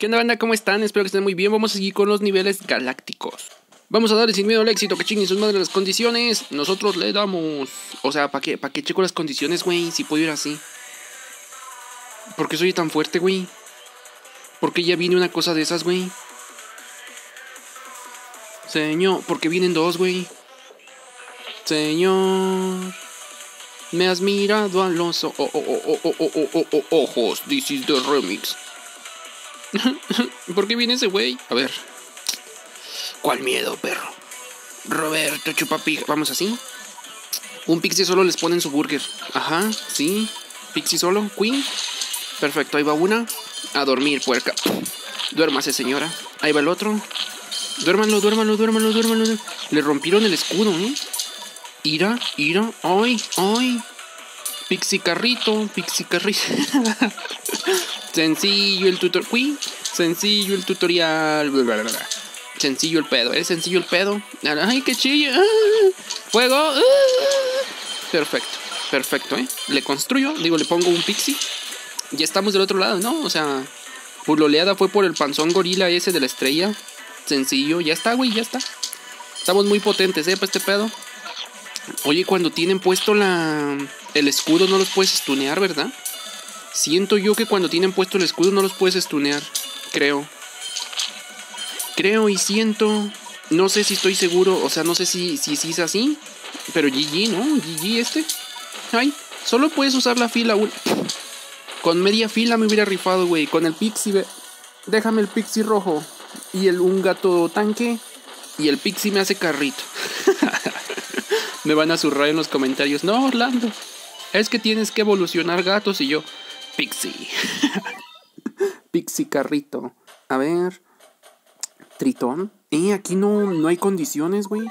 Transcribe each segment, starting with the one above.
¿Qué onda, banda? ¿Cómo están? Espero que estén muy bien. Vamos a seguir con los niveles galácticos. Vamos a darle sin miedo al éxito, que chinguen sus madres las condiciones. Nosotros le damos... O sea, ¿para qué checo las condiciones, güey? Si puedo ir así. ¿Por qué soy tan fuerte, güey? ¿Por qué ya viene una cosa de esas, güey? Señor, ¿por qué vienen dos, güey? Señor... Me has mirado a los ojos. This is the remix. ¿Por qué viene ese güey? A ver. ¿Cuál miedo, perro? Roberto Chupapija. Vamos así. Un pixie solo les ponen su burger. Ajá, sí. Pixie solo. Queen. Perfecto, ahí va una. A dormir, puerca. Duérmase, señora. Ahí va el otro. Duérmanlo. Le rompieron el escudo, ¿eh? Ira. Ay. Pixie carrito. Sencillo el tutorial. Sencillo el tutorial. Sencillo el pedo. ¿Es sencillo el pedo? Ay, qué chilla. Fuego. Perfecto, ¿eh? Le construyo. Le pongo un pixie. Ya estamos del otro lado, ¿no? O sea, por la oleada fue por el panzón gorila ese de la estrella. Sencillo. Ya está, güey, ya está. Estamos muy potentes, para este pedo. Oye, cuando tienen puesto el escudo no los puedes stunear, ¿verdad? Siento yo que cuando tienen puesto el escudo no los puedes stunear. Creo y siento. No sé si estoy seguro. O sea, no sé si es así. Pero GG, ¿no? GG este. Ay, solo puedes usar la fila. Con media fila me hubiera rifado, güey. Con el pixie. Déjame el pixie rojo. Y un gato tanque. Y el pixie me hace carrito. Me van a zurrar en los comentarios. No, Orlando. Es que tienes que evolucionar gatos. Y yo, pixie. Pixie carrito. A ver. Tritón. Aquí no hay condiciones, güey.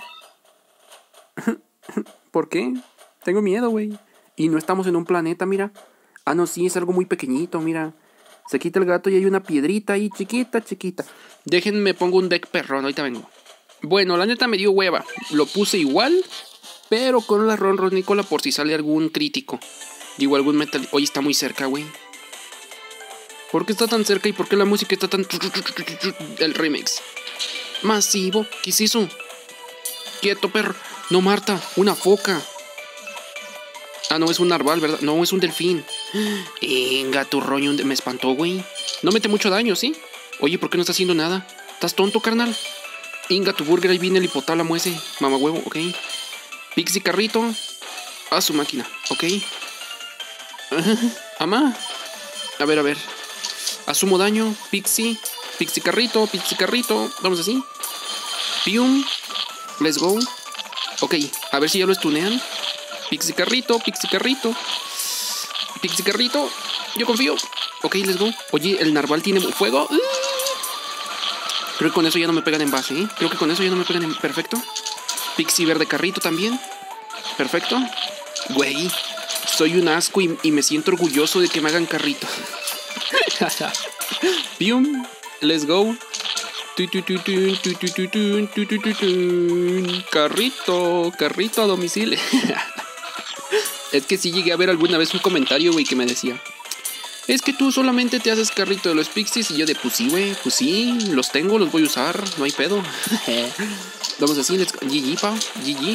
¿Por qué? Tengo miedo, güey. Y no estamos en un planeta, mira. Ah, no, sí, es algo muy pequeñito, mira. Se quita el gato y hay una piedrita ahí, chiquita. Déjenme pongo un deck perrón, ahorita vengo. Bueno, la neta me dio hueva. Lo puse igual, pero con la ronronicola por si sale algún crítico. Digo, algún metal. Oye, está muy cerca, güey. ¿Por qué está tan cerca y por qué la música está tan... El remix. Masivo. ¿Qué es eso? Quieto, perro. No, Marta. Una foca. Ah, no, es un narval, ¿verdad? No, es un delfín. Gato roño. Me espantó, güey. No mete mucho daño, ¿sí? Oye, ¿por qué no está haciendo nada? ¿Estás tonto, carnal? Inga, tu burger. Ahí viene el hipotálamo ese. Mamá huevo, ok. Pixie carrito. A su máquina, ok. Ama. A ver. Asumo daño. Pixie carrito. Vamos así. Pium. Let's go. Ok, a ver si ya lo stunean. Pixie carrito. Yo confío. Ok, let's go. Oye, el narval tiene fuego. Creo que con eso ya no me pegan en base, ¿eh? Perfecto. Pixie verde carrito también. Perfecto. Güey, soy un asco y me siento orgulloso de que me hagan carrito. Pium, let's go. Carrito a domicilio. Es que sí llegué a ver alguna vez un comentario, güey, que me decía: es que tú solamente te haces carrito de los pixies. Y yo de, pues sí, güey, pues sí, los tengo, los voy a usar, no hay pedo. Vamos así, let's go. GG, pa, GG.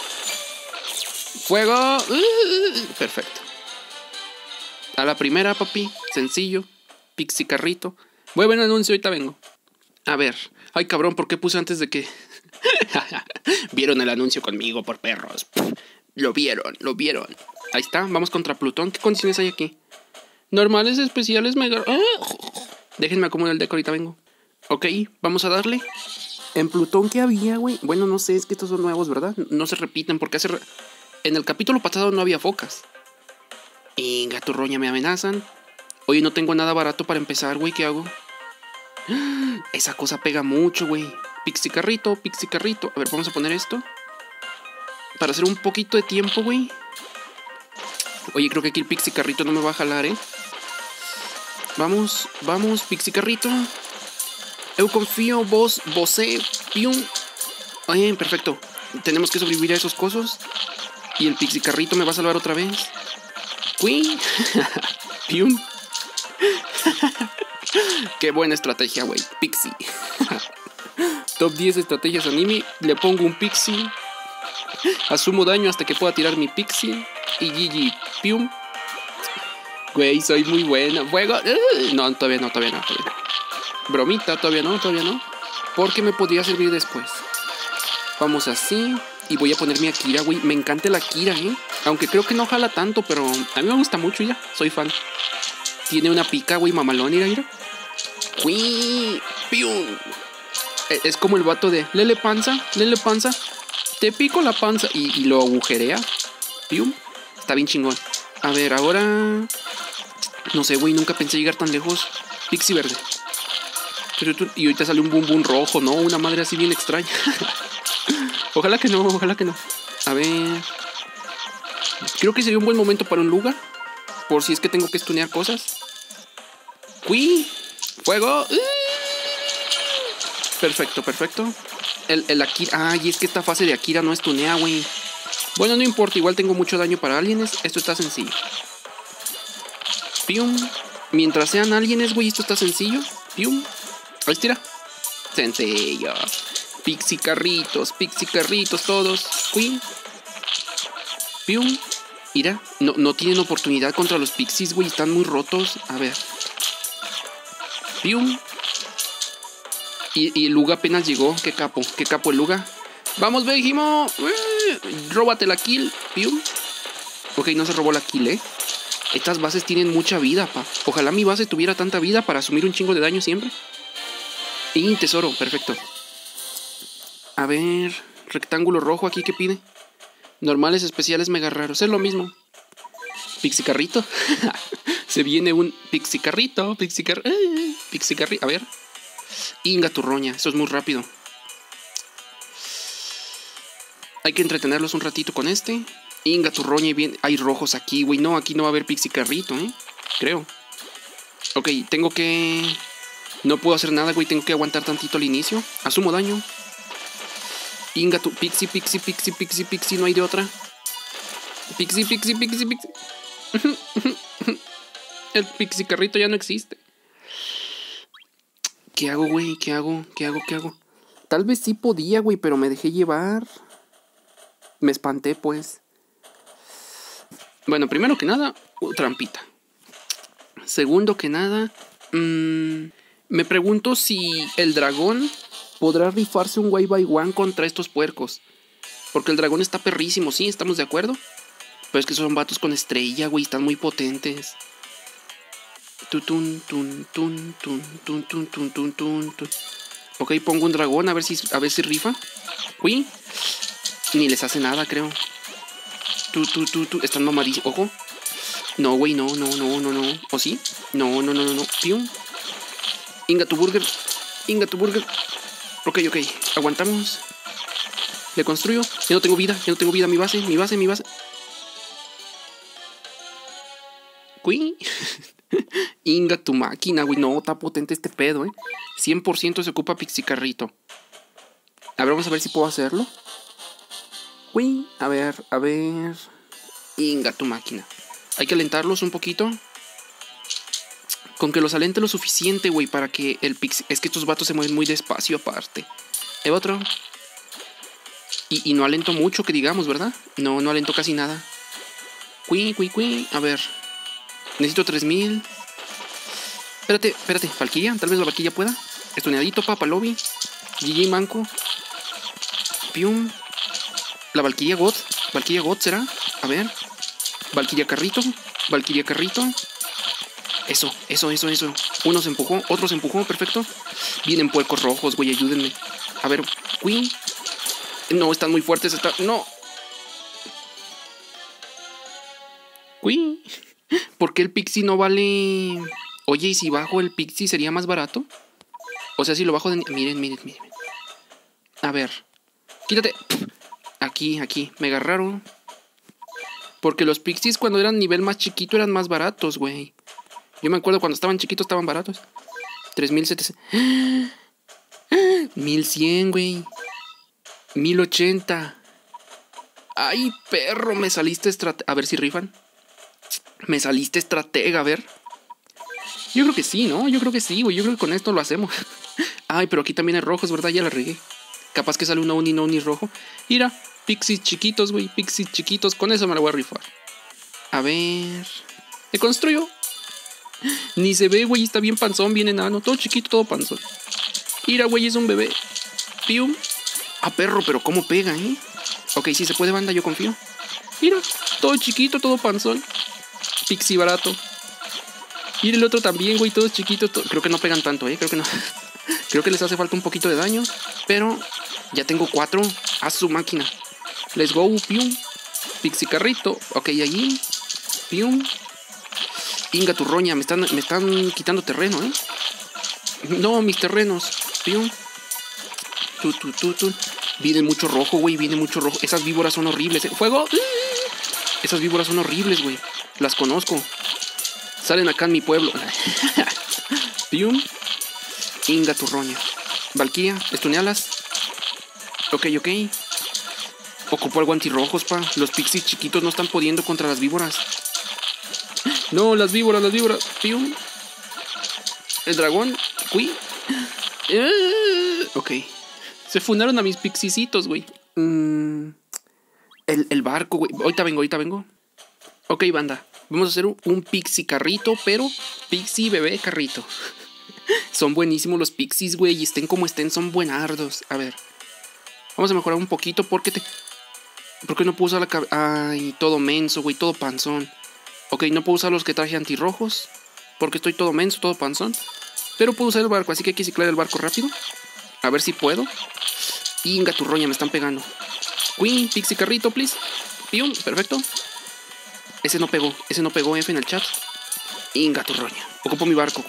Fuego. Perfecto. A la primera, papi, sencillo. Pixie carrito. Voy a ver un anuncio, ahorita vengo. A ver. Ay, cabrón, ¿por qué puse antes de que...? Vieron el anuncio conmigo, por perros. Lo vieron. Ahí está, vamos contra Plutón. ¿Qué condiciones hay aquí? Normales, especiales, mega... Déjenme acomodar el deck, ahorita vengo. Ok, vamos a darle. En Plutón, ¿qué había, güey? Bueno, no sé, es que estos son nuevos, ¿verdad? No se repiten, porque en el capítulo pasado no había focas. Gato roña, me amenazan. Oye, no tengo nada barato para empezar, güey, ¿qué hago? Esa cosa pega mucho, güey. Pixie carrito. A ver, vamos a poner esto para hacer un poquito de tiempo, güey. Oye, creo que aquí el pixie carrito no me va a jalar, ¿eh? Vamos, pixie carrito. Eu confío, vosé, pium. Oye, perfecto. Tenemos que sobrevivir a esos cosos. Y el pixie carrito me va a salvar otra vez. Queen. Pium. Qué buena estrategia, güey. Pixie. Top 10 estrategias anime. Le pongo un Pixie. Asumo daño hasta que pueda tirar mi Pixie. Y GG. Pium. Güey, soy muy buena. Juego. No, todavía no. Bromita, todavía no. Porque me podría servir después. Vamos así. Y voy a poner mi Akira, güey. Me encanta la Akira, Aunque creo que no jala tanto, pero a mí me gusta mucho ya. Soy fan. Tiene una pica, güey, mamalón, mira. Uy, pium. Es como el vato de Lele panza. Te pico la panza. Y lo agujerea. Pium. Está bien chingón. A ver, ahora... No sé, güey, nunca pensé llegar tan lejos. Pixie verde. Y ahorita sale un boom boom rojo, ¿no? Una madre así bien extraña. Ojalá que no. A ver... Creo que sería un buen momento para un lugar. Por si es que tengo que stunear cosas. ¡Uy! ¡Fuego! Perfecto. El Akira... Ay, es que esta fase de Akira no estunea, güey. Bueno, no importa. Igual tengo mucho daño para aliens. Esto está sencillo. Pium. Mientras sean aliens, güey, esto está sencillo. Pium. Ahí estira. Sencillo. Pixie carritos todos. Uy. Pium. Mira, no tienen oportunidad contra los pixies, güey. Están muy rotos. A ver. Pium. Y el Luga apenas llegó. Qué capo el Luga. Vamos, Vegimo. Róbate la kill. Pium. Ok, no se robó la kill, Estas bases tienen mucha vida, pa. Ojalá mi base tuviera tanta vida para asumir un chingo de daño siempre. Y tesoro, perfecto. A ver, rectángulo rojo aquí, ¿qué pide? Normales, especiales, mega raros. Es lo mismo. Pixie carrito. Se viene un pixie carrito. A ver. Inga turroña. Eso es muy rápido. Hay que entretenerlos un ratito con este. Inga turroña y bien. Hay rojos aquí, güey. No, aquí no va a haber pixie carrito, Creo. Ok, tengo que... No puedo hacer nada, güey. Tengo que aguantar tantito al inicio. Asumo daño. Inga tu pixie. No hay de otra. Pixie. El pixie carrito ya no existe. ¿Qué hago, güey? ¿Qué hago? Tal vez sí podía, güey, pero me dejé llevar. Me espanté, pues. Bueno, primero que nada, trampita. Segundo que nada, me pregunto si el dragón podrá rifarse un 1v1 contra estos puercos. Porque el dragón está perrísimo, sí, estamos de acuerdo. Pero es que son vatos con estrella, güey, están muy potentes. Ok, pongo un dragón a ver si rifa. Uy, ni les hace nada, creo. Están mamadísimos. Ojo. No, güey, no. ¿O sí? No. Pium. Inga tu burger. Ok. Aguantamos. Le construyo. Ya no tengo vida. Mi base. Uy. Inga tu máquina, güey. No, está potente este pedo, 100% se ocupa pixie carrito. A ver, vamos a ver si puedo hacerlo. Uy, a ver. Inga tu máquina. Hay que alentarlos un poquito. Con que los alente lo suficiente, güey, para que el pixie... Es que estos vatos se mueven muy despacio aparte. Hay otro. Y no alento mucho, que digamos, ¿verdad? No alento casi nada. Cui. A ver. Necesito 3000. Espérate. Valkyria. Tal vez la Valkyria pueda. Estuneadito, papa, lobby. GG, manco. Pium. La Valkyria God. ¿Será? A ver. Valkyria carrito. Eso. Uno se empujó, otro se empujó, perfecto. Vienen puercos rojos, güey, ayúdenme. A ver, Queen. No, están muy fuertes. No. Queen. ¿Por qué el Pixie no vale? Oye, ¿y si bajo el Pixie sería más barato? O sea, si lo bajo de... Miren. A ver. Quítate. Aquí. Mega raro. Porque los Pixies cuando eran nivel más chiquito eran más baratos, güey. Yo me acuerdo cuando estaban chiquitos estaban baratos. 3700. 1100, güey. 1080. Ay, perro, me saliste estratega. A ver si rifan. Me saliste estratega, a ver. Yo creo que sí, ¿no? Yo creo que sí, güey. Yo creo que con esto lo hacemos. Ay, pero aquí también hay rojos, ¿verdad? Ya la regué. Capaz que sale un Oni rojo. Mira, pixies chiquitos, güey. Pixies chiquitos. Con eso me la voy a rifar. A ver. ¿Te construyo? Ni se ve, güey. Está bien panzón, bien enano. Todo chiquito, todo panzón. Mira, güey, es un bebé. Pium. Ah, perro, pero cómo pega, ¿eh? Ok, sí se puede, banda, yo confío. Mira, todo chiquito, todo panzón. Pixie barato. Mira el otro también, güey, todos chiquitos. Creo que no pegan tanto, creo que no. Creo que les hace falta un poquito de daño. Pero ya tengo 4. A su máquina. Let's go, pium. Pixie carrito. Ok, allí. Pium. Inga tu roña, me están quitando terreno, No, mis terrenos. Pium. Viene mucho rojo, güey, viene mucho rojo. Esas víboras son horribles, ¡Fuego! Esas víboras son horribles, güey. Las conozco. Salen acá en mi pueblo. Pium. Inga tu roña. Valkyria, estunealas. Ok. Ocupo algo antirrojos, pa. Los pixies chiquitos no están pudiendo contra las víboras. No, las víboras. Pium. El dragón. Cui. Ok. Se fundaron a mis pixiecitos, güey. El barco, güey. Ahorita vengo. Ok, banda. Vamos a hacer un pixie carrito, pero pixie bebé carrito. Son buenísimos los pixies, güey. Y estén como estén, son buenardos. A ver. Vamos a mejorar un poquito porque no puedo usar la cabeza. Ay, todo menso, güey. Todo panzón. Ok, no puedo usar los que traje antirrojos. Porque estoy todo menso, todo panzón. Pero puedo usar el barco, así que hay que ciclar el barco rápido. A ver si puedo. Inga tu roña, me están pegando. Queen, pixie carrito, please. Pium, perfecto. Ese no pegó, F en el chat. Inga tu roña. Ocupo mi barco.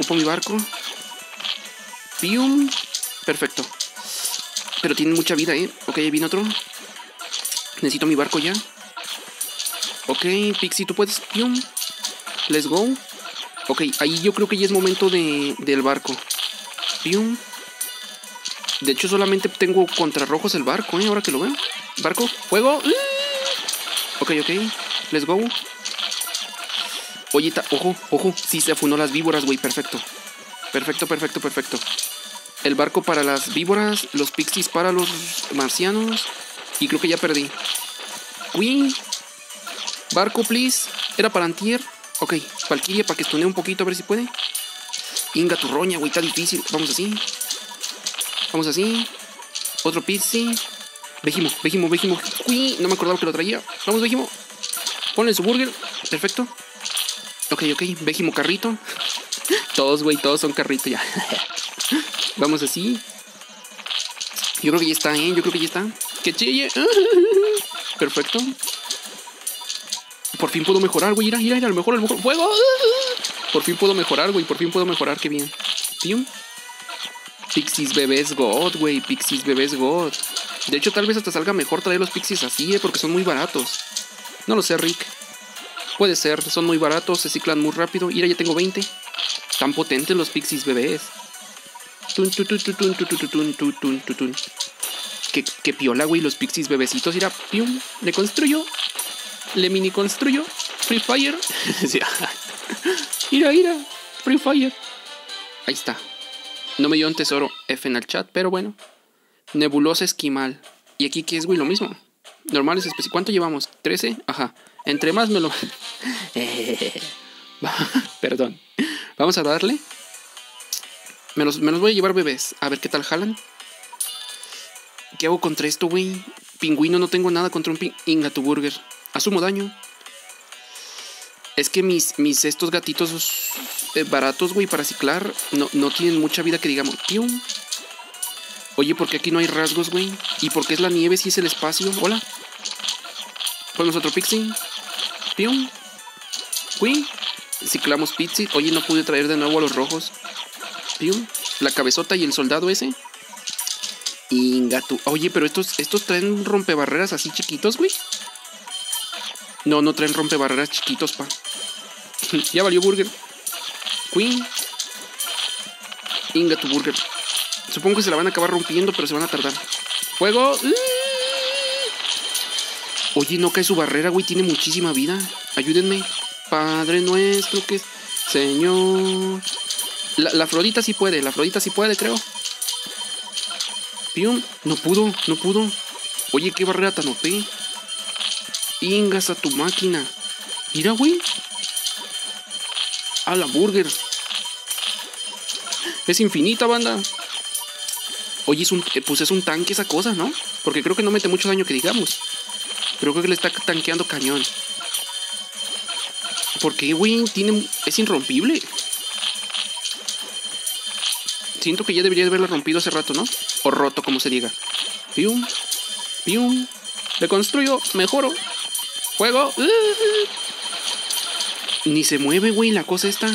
Pium, perfecto. Pero tiene mucha vida, Ok, ahí viene otro. Necesito mi barco ya. Ok, Pixie, tú puedes. Pium. Let's go. Ok, ahí yo creo que ya es momento del barco. Pium. De hecho, solamente tengo contra rojos el barco, ahora que lo veo. Barco, fuego. Ok. Let's go. Oye, ojo. Sí, se afunó las víboras, güey. Perfecto. El barco para las víboras. Los pixies para los marcianos. Y creo que ya perdí. Queen. Barco, please. Era para antier. Ok, Valkyria para que estunee un poquito a ver si puede. Inga tu roña, güey, está difícil. Vamos así. Otro pixie. Vejimo. Uy, no me acordaba que lo traía. Vamos, Vejimo. Ponle su burger. Perfecto. Ok. Vejimo carrito. Todos, güey, todos son carrito ya. Vamos así. Yo creo que ya está, Que chille. Perfecto. Por fin puedo mejorar, güey. Mira, a lo mejor. ¡Fuego! Por fin puedo mejorar, güey. Qué bien. Pium. Pixies bebés God, güey. De hecho, tal vez hasta salga mejor traer los pixies así, porque son muy baratos. No lo sé, Rick. Puede ser, son muy baratos, se ciclan muy rápido. Mira, ya tengo 20. Tan potentes los pixies bebés. Qué piola, güey, los pixies bebecitos. Mira, pium. Le construyo. Le mini construyo. Free Fire. Mira. Free Fire. Ahí está. No me dio un tesoro F en el chat, pero bueno. Nebulosa esquimal. Y aquí, ¿qué es, güey? Lo mismo. Normales especiales. ¿Cuánto llevamos? 13. Ajá. Entre más me lo... Perdón. Vamos a darle. Me los voy a llevar bebés. A ver qué tal jalan. ¿Qué hago contra esto, güey? Pingüino, no tengo nada contra un Inga tu burger. Asumo daño. Es que mis estos gatitos baratos, güey, para ciclar, no tienen mucha vida que digamos. ¡Pium! Oye, ¿por qué aquí no hay rasgos, güey? ¿Y por qué es la nieve si es el espacio? Hola. Ponemos otro pixie. ¡Pium! ¡Uy! Ciclamos pixie. Oye, no pude traer de nuevo a los rojos. ¡Pium! La cabezota y el soldado ese. Ingatu. Oye, pero estos traen rompebarreras así chiquitos, güey. No traen rompebarreras chiquitos, pa. Ya valió burger. Queen. Inga tu burger. Supongo que se la van a acabar rompiendo, pero se van a tardar. ¡Fuego! Oye, no cae su barrera, güey. Tiene muchísima vida. Ayúdenme. Padre nuestro que es Señor. La Afrodita sí puede, creo. Pium. No pudo. Oye, qué barrera tan OP. Ingas a tu máquina. Mira, güey. A la burger. Es infinita, banda. Oye, pues es un tanque esa cosa, ¿no? Porque creo que no mete mucho daño que digamos. Pero creo que le está tanqueando cañón. Porque, güey, es irrompible. Siento que ya debería haberla rompido hace rato, ¿no? O roto, como se diga. Pium. Reconstruyo, mejoro. Fuego. Ni se mueve, güey, la cosa esta.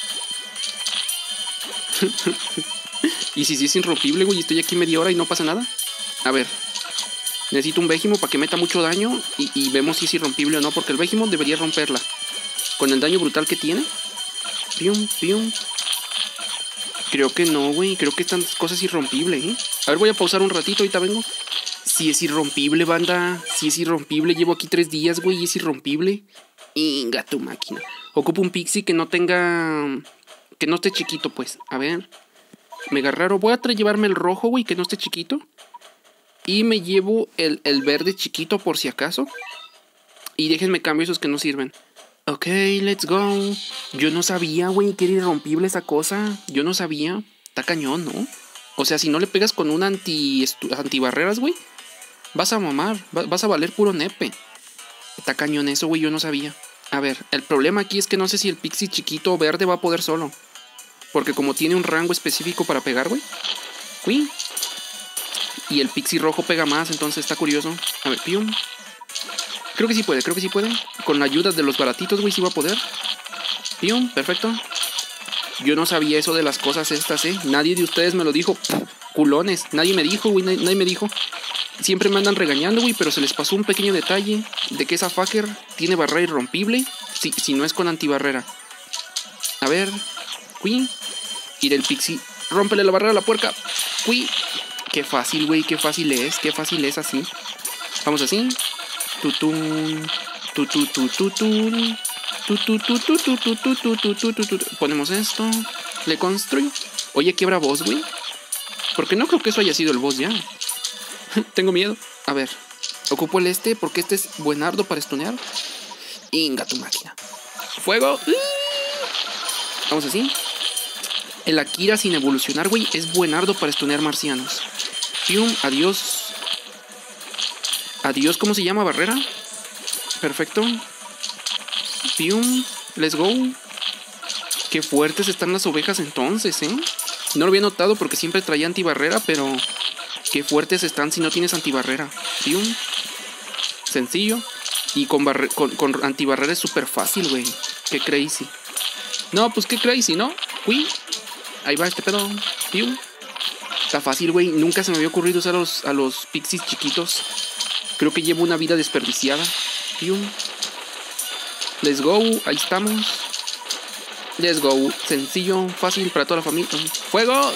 Y si es irrompible, güey, estoy aquí media hora y no pasa nada. A ver. Necesito un Behemoth para que meta mucho daño y vemos si es irrompible o no, porque el Behemoth debería romperla. Con el daño brutal que tiene. Pium. Creo que no, güey. Creo que esta cosa es irrompible, ¿eh? A ver, voy a pausar un ratito, ahorita vengo. Si es irrompible, banda. Si es irrompible. Llevo aquí 3 días, güey, y es irrompible. Inga tu máquina. Ocupo un Pixie que no tenga... Que no esté chiquito, pues. A ver. Mega raro. Voy a llevarme el rojo, güey, que no esté chiquito. Y me llevo el verde chiquito por si acaso. Y déjenme cambio esos que no sirven. Ok, let's go. Yo no sabía, güey, que era irrompible esa cosa. Yo no sabía. Está cañón, ¿no? O sea, si no le pegas con un antibarreras, güey, vas a mamar. Vas a valer puro nepe. Está cañón eso, güey, yo no sabía. A ver, el problema aquí es que no sé si el Pixie chiquito verde va a poder solo. Porque como tiene un rango específico para pegar, güey. Uy. Y el Pixie rojo pega más, entonces está curioso. A ver, pium. Creo que sí puede. Con la ayuda de los baratitos, güey, sí va a poder. Pium, perfecto. Yo no sabía eso de las cosas estas, ¿eh? Nadie de ustedes me lo dijo. Culones. Nadie me dijo, güey, nadie me dijo. Siempre me andan regañando, güey, pero se les pasó un pequeño detalle de que esa fucker tiene barrera irrompible si no es con antibarrera. A ver. Uy. Y del Pixie. Rómpele la barrera a la puerca. Uy. Qué fácil, güey, qué fácil es así. Vamos así. Tutun. Tututututun. Ponemos esto. Le construyo. Oye, quiebra boss, güey. Porque no creo que eso haya sido el boss ya. Tengo miedo. A ver. Ocupo el porque este es buenardo para stunear. Inga tu máquina. Fuego. Vamos así. El Akira sin evolucionar, güey, es buenardo para stunear marcianos. Pium, adiós. Adiós, ¿cómo se llama? Barrera. Perfecto. Pium, let's go. Qué fuertes están las ovejas entonces, ¿eh? No lo había notado porque siempre traía antibarrera, pero qué fuertes están si no tienes antibarrera. Pium. Sencillo. Y con antibarrera es súper fácil, güey. Qué crazy. No, pues qué crazy, ¿no? Uy. Ahí va este pedo. Pium. Está fácil, güey. Nunca se me había ocurrido usar a los Pixies chiquitos. Creo que llevo una vida desperdiciada. Pium. Let's go. Ahí estamos. Let's go. Sencillo, fácil para toda la familia. ¡Fuego!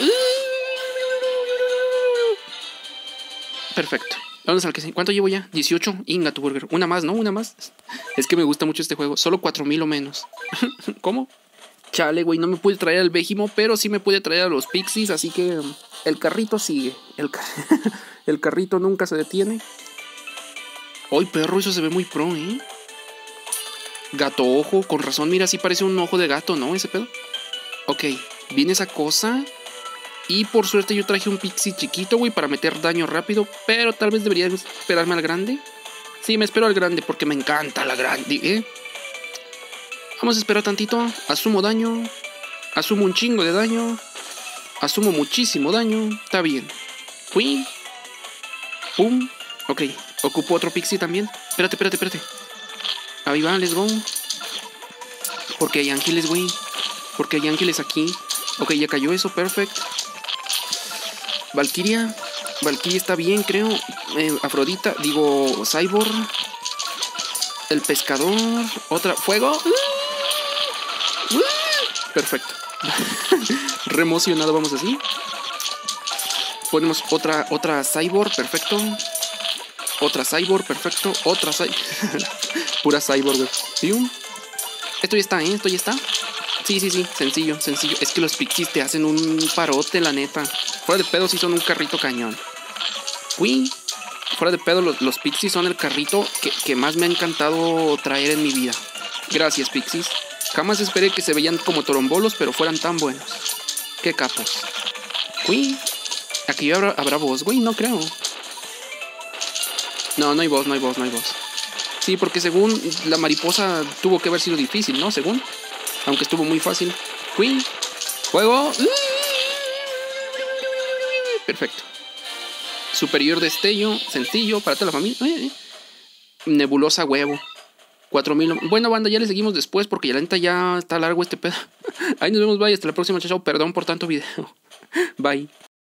Perfecto. Vamos al que sí. ¿Cuánto llevo ya? 18. Inga tu burger. Una más, ¿no? Una más. Es que me gusta mucho este juego. Solo 4000 o menos. ¿Cómo? Chale, güey. No me pude traer al Behemoth, pero sí me pude traer a los Pixies. Así que el carrito sigue. El carrito nunca se detiene. ¡Ay, perro! Eso se ve muy pro, ¿eh? Gato ojo. Con razón, mira, sí parece un ojo de gato, ¿no? Ese pedo. Ok. Viene esa cosa. Y por suerte yo traje un Pixie chiquito, güey, para meter daño rápido. Pero tal vez debería esperarme al grande. Sí, me espero al grande porque me encanta la grande, ¿eh? Vamos a esperar tantito. Asumo daño. Asumo un chingo de daño. Asumo muchísimo daño. Está bien. Uy. Pum. Ok. Ocupo otro Pixie también. Espérate. Ahí va, let's go. Porque hay ángeles, güey. Porque hay ángeles aquí. Ok, ya cayó eso, perfecto. Valkyria está bien, creo. Afrodita, digo, Cyborg. El pescador. Otra, fuego. Perfecto. Re emocionado, vamos así. Ponemos otra Cyborg, perfecto. Otra Cyborg, perfecto. Otra Cyborg. Pura Cyborg, güey. Esto ya está, ¿eh? Esto ya está. Sí, sencillo. Es que los Pixies te hacen un parote, la neta. Fuera de pedo sí son un carrito cañón. Uy, fuera de pedo los Pixies son el carrito que más me ha encantado traer en mi vida. Gracias, Pixies. Jamás esperé que se veían como torombolos, pero fueran tan buenos. Qué capos. Uy, aquí habrá voz, güey, no creo. No hay voz. Sí, porque según la mariposa tuvo que haber sido difícil, ¿no? Según. Aunque estuvo muy fácil. Queen. Juego. Perfecto. Superior destello. Sencillo para toda la familia. Nebulosa huevo. 4000. Bueno, banda, ya le seguimos después porque la neta ya está largo este pedo. Ahí nos vemos, bye. Hasta la próxima, chao. Perdón por tanto video. Bye.